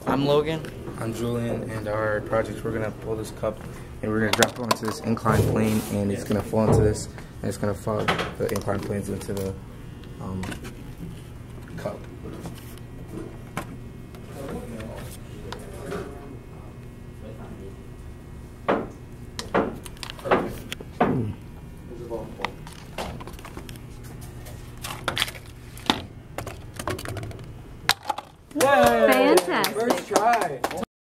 I'm Logan. I'm Jullian, and our project, we're gonna pull this cup and we're gonna drop it onto this inclined plane, and it's gonna fall into this, and it's gonna fall the inclined planes into the cup. Fantastic. First try.